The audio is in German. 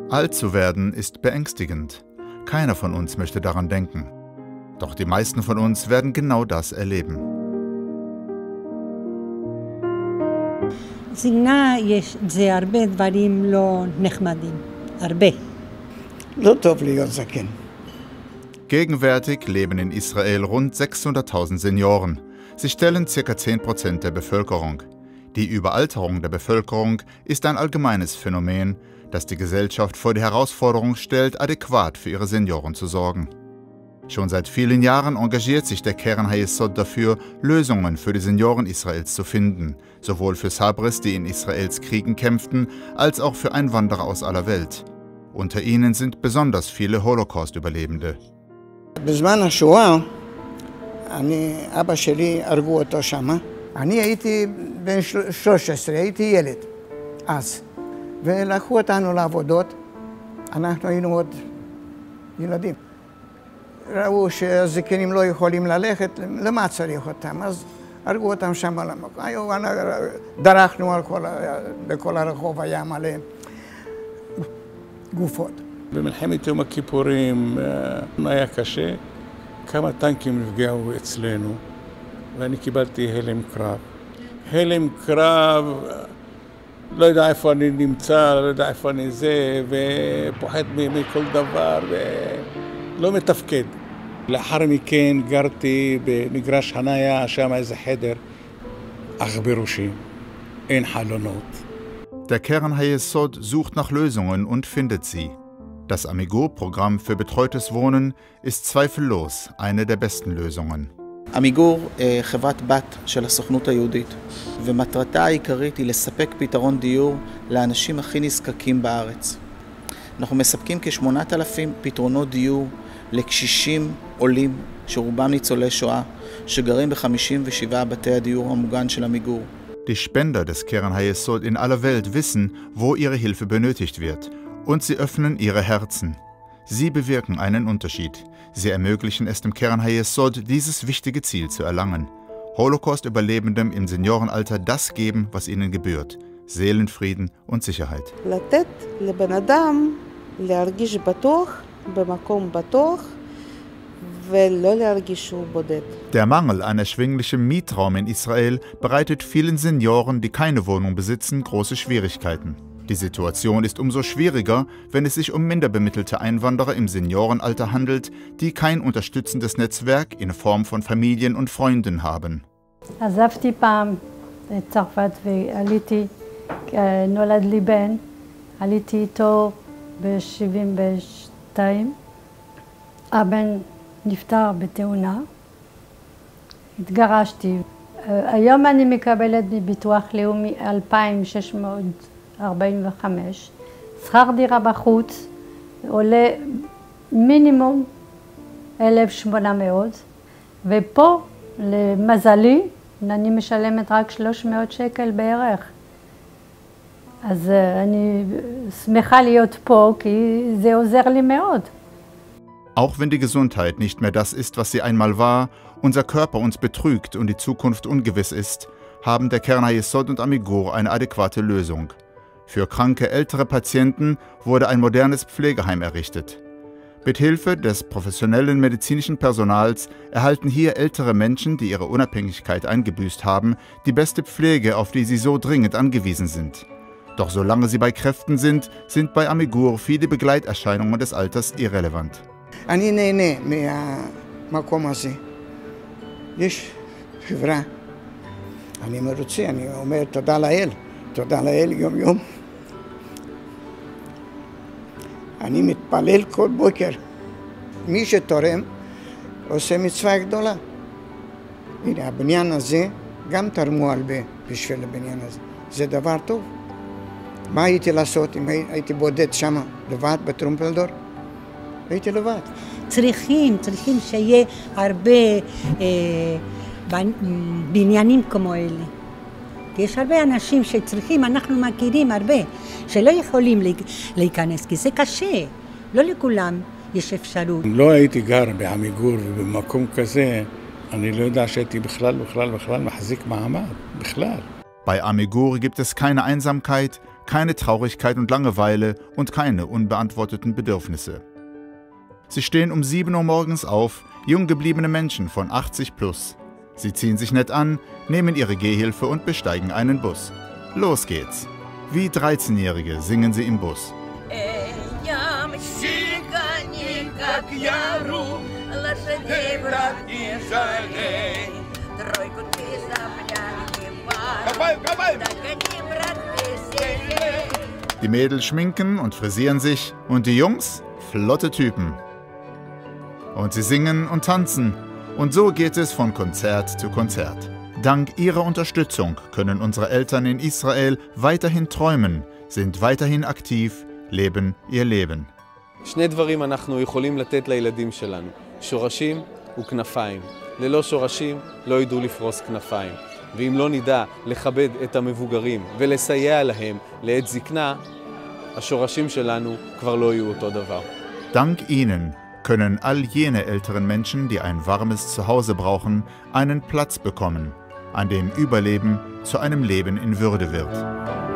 Alt zu werden ist beängstigend. Keiner von uns möchte daran denken. Doch die meisten von uns werden genau das erleben. זקנה זה הרבה דברים לא נחמדים. הרבה. לא טוב להיות זקן. Gegenwärtig leben in Israel rund 600.000 Senioren. Sie stellen ca. 10% der Bevölkerung. Die Überalterung der Bevölkerung ist ein allgemeines Phänomen, das die Gesellschaft vor die Herausforderung stellt, adäquat für ihre Senioren zu sorgen. Schon seit vielen Jahren engagiert sich der Keren HaYesod dafür, Lösungen für die Senioren Israels zu finden, sowohl für Sabris, die in Israels Kriegen kämpften, als auch für Einwanderer aus aller Welt. Unter ihnen sind besonders viele Holocaust-Überlebende. בזמן השואה, אבא שלי הרגו אותו שמה. אני הייתי בן 13, הייתי ילד אז. ולקחו אותנו לעבודות, אנחנו היינו עוד ילדים. ראו שהזקנים לא יכולים ללכת, למה צריך אותם? אז הרגו אותם שם על המקום. דרכנו בכל הרחוב, היה מלא גופות. במלחמת יום הכיפורים היה קשה, כמה טנקים נפגעו אצלנו, ואני קיבלתי הלם קרב. הלם קרב, לא יודע איפה אני נמצא, לא יודע איפה אני זה, ופוחד מכל דבר, ולא מתפקד. לאחר מכן גרתי במגרש חניה, שם איזה חדר, אך בראשי, אין חלונות. Der Keren HaYesod sucht nach Lösungen und findet sie. Das Amigur-Programm für betreutes Wohnen ist zweifellos eine der besten Lösungen. עמיגור חברת בת של הסוכנות היהודית, ומטרתה העיקרית היא לספק פתרון דיור לאנשים הכי נזקקים בארץ. אנחנו מספקים כ-8,000 פתרונות דיור לקשישים עולים, שרובם ניצולי שואה, שגרים ב-57 בתי הדיור המוגן של עמיגור. Die Spender des Keren HaYesod in aller Welt wissen, wo ihre Hilfe benötigt wird, und sie öffnen ihre Herzen. Sie bewirken einen Unterschied. Sie ermöglichen es dem Keren HaYesod, dieses wichtige Ziel zu erlangen. Holocaust-Überlebendem im Seniorenalter das geben, was ihnen gebührt: Seelenfrieden und Sicherheit. לתת לבן אדם להרגיש בטוח במקום בטוח ולא להרגיש שהוא בודד. Der Mangel an erschwinglichem Mietraum in Israel bereitet vielen Senioren, die keine Wohnung besitzen, große Schwierigkeiten. Die Situation ist umso schwieriger, wenn es sich um minderbemittelte Einwanderer im Seniorenalter handelt, die kein unterstützendes Netzwerk in Form von Familien und Freunden haben. עזבתי פעם את צרפת ועליתי, נולד לי בן, עליתי איתו ב-72. הבן נפטר בתאונה, התגרשתי. היום אני מקבלת מביטוח לאומי 2,645. שכר דירה בחוץ עולה מינימום 1,800, ופה למזלי אני משלמת רק 300 שקל בערך. אז אני שמחה להיות פה כי זה עוזר לי מאוד. Auch wenn die Gesundheit nicht mehr das ist, was sie einmal war, unser Körper uns betrügt und die Zukunft ungewiss ist, haben der Keren HaYesod und Amigur eine adäquate Lösung. Für kranke ältere Patienten wurde ein modernes Pflegeheim errichtet. Mit Hilfe des professionellen medizinischen Personals erhalten hier ältere Menschen, die ihre Unabhängigkeit eingebüßt haben, die beste Pflege, auf die sie so dringend angewiesen sind. Doch solange sie bei Kräften sind, sind bei Amigur viele Begleiterscheinungen des Alters irrelevant. אני נהנה מהמקום הזה. יש חברה. אני מרוצה, אני אומר תודה לאל. תודה לאל יום יום. אני מתפלל כל בוקר. מי שתורם עושה מצווה גדולה. הנה, הבניין הזה גם תרמו הרבה בשביל הבניין הזה. זה דבר טוב. מה הייתי לעשות אם הייתי בודד שם לבד בטרומפלדור? הייתי לבד. צריכים שיהיה הרבה בניינים כמו אלה. יש הרבה אנשים שצריכים, אנחנו מכירים הרבה, שלא יכולים להיכנס, כי זה קשה. לא לכולם יש אפשרות. אם לא הייתי גר בעמיגור ובמקום כזה, אני לא יודע שהייתי בכלל מחזיק מעמד, בכלל. Bei Amigur gibt es keine Einsamkeit, keine Traurigkeit und Langeweile und keine unbeantworteten Bedürfnisse. Sie stehen um 7 Uhr morgens auf, jung gebliebene Menschen von 80 plus. Sie ziehen sich nett an, nehmen ihre Gehhilfe und besteigen einen Bus. Los geht's. Wie 13-Jährige singen sie im Bus. Die Mädels schminken und frisieren sich und die Jungs, flotte Typen. Und sie singen und tanzen. Und so geht es von Konzert zu Konzert. Dank ihrer Unterstützung können unsere Eltern in Israel weiterhin träumen, sind weiterhin aktiv, leben ihr Leben. שני דברים אנחנו יכולים לתת לילדים שלנו, שורשים וכנפיים. ללא שורשים לא ידעו לפרוס כנפיים. ואם לא נדע לכבד את המבוגרים ולסייע להם לעת זקנה, השורשים שלנו כבר לא יהיו אותו דבר. Dank ihnen können all jene älteren Menschen, die ein warmes Zuhause brauchen, einen Platz bekommen, an dem Überleben zu einem Leben in Würde wird.